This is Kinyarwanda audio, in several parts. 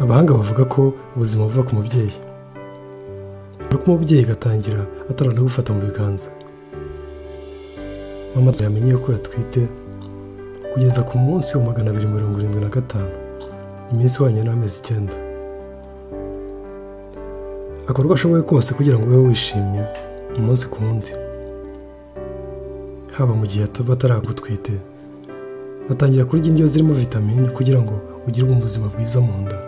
abahanga bavuga ko ubuzima buva ku mubyeyi, ariko umubyeyi agatangira ataranda gufata mu biganza. Mama yamenye ko yatwite kugeza ku munsi wa 275, iminsi wanye n'amezi 9. Akora uko ashoboye kose kugira ngo ube wishimye umunsi ku wundi, haba mu gihe bataragutwite. Atangira kurya indyo zirimo vitamine kugira ngo ugire ubuzima bwiza mu nda,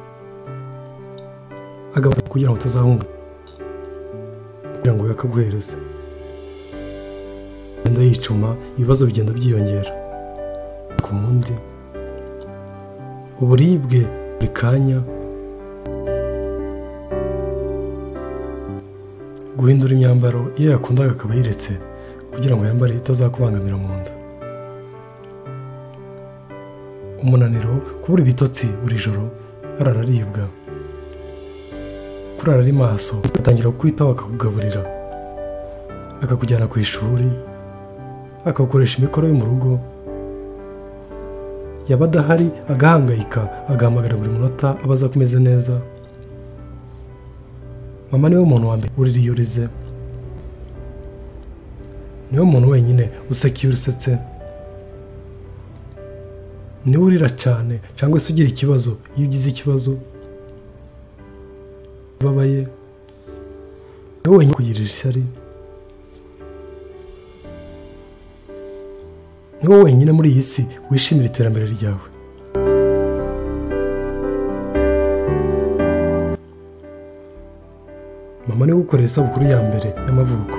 agabanya kugira ngo utazahunga kugira ngo yakaguhereze. Agenda yicuma, ibibazo bigenda byiyongera ku wundi, uburibwe buri kanya, guhindura imyambaro iyo yakundaga akaba yiretse kugira ngo yambare itazakubangamira mu nda, umunaniro, kubura ibitotsi buri joro, arararibwa, kurara ari maso, atangira kukwitaho akakugaburira, akakujyana ku ishuri, akagukoresha imikoro yo mu rugo. Yaba adahari agahangayika, agahamagara buri munota abaza ko umeze neza. Mama niwe muntu wa mbere uririze, niwe muntu wenyine useka iyo usetse, niwe urira cyane cyangwa se ugira ikibazo. Iyo ugize ikibazo ubabaye, niwe wenyine kugirira ishyari, niwe wenyine muri iyi si wishimira iterambere ryawe. Mama niwe ugukorera isabukuru ya mbere y'amavuko,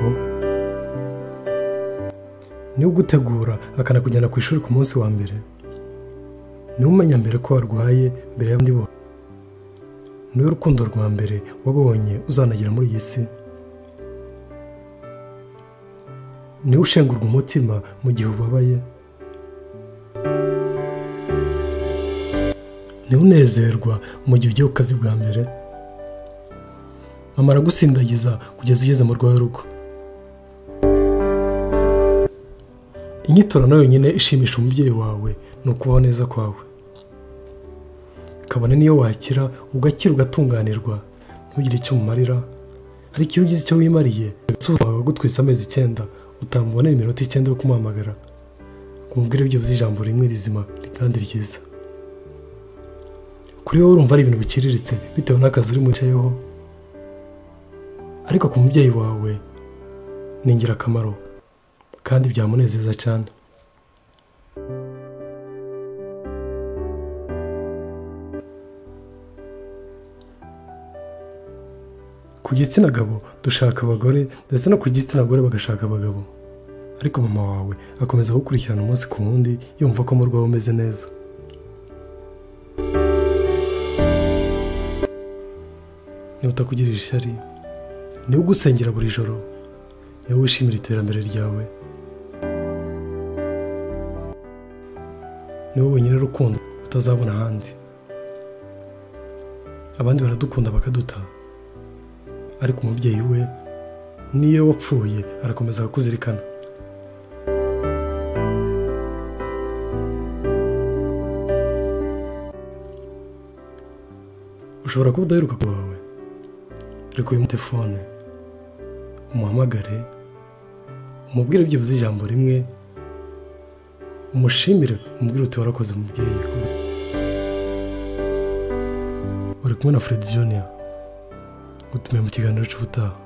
niwe ugutegura akanakujyana ku ishuri ku munsi wa mbere, niwe umenya mbere ko warwaye mbere y'abandi bose, niwe urukundo rwa mbere wabonye uzanagira muri iyi si, niwe ushengurwa umutima mu gihe ubabaye, niwe unezerwa mu gihe ugiye ku kazi bwa mbere. Mama aragusindagiza kugeza ugeze mu rwawe rugo. Inyitorano yonyine ishimisha umubyeyi wawe ni ukubaho neza kwawe, kabone niyo wakira ugakira ugatunganirwa ntugire icyo umumarira, ariko iyo ugize icyo wimariye wawe gutwisa amezi 9 utamubonera iminota 9 yo kumuhamagara kumubwira ibyo bizi ijambo rimwe rizima kandi ryiza. Kuri wowe urumva ari ibintu bikiriritse bitewe n'akazi uri mucayeho, ariko ku mubyeyi wawe ni ingirakamaro kandi byamunezeza cyane. Ku gitsina gabo dushaka abagore ndetse no ku gitsina gore bagashaka abagabo, ariko mama wawe akomeza gukurikirana umunsi ku wundi yumva ko mu rwawe umeze neza. Niwe utakugirira ishyari, niwe ugusengera buri joro, niwe wishimira iterambere ryawe, niwe wenyine rukundo utazabona ahandi. Abandi baradukunda bakaduta, ariko umubyeyi we niyo wapfuye arakomeza kukuzirikana. Ushobora kuba udaheruka ku wawe, ariko uyu telefone umuhamagare, umubwire byibuze ijambo rimwe, umushimire, umubwire uti warakoze mubyeyi. Uri kumwe na Fred Junior, gutumiye mu kiganiro cy'ubutaha.